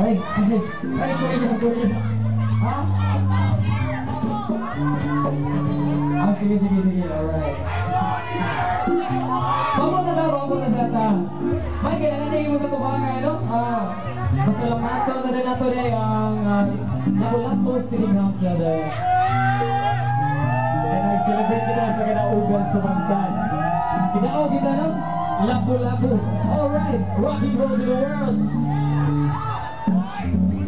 Korea. Ha? Sige, alright. Pamunta sa ta. May kailangan din mo sa tubangan, no? Pasalamat ko na nato day ang Lapu-Lapu City Council day. And I celebrate kita sa kinaugan sa Mantan. Kinao kita, no? Lapu-Lapu. Alright, rock and roll to the world.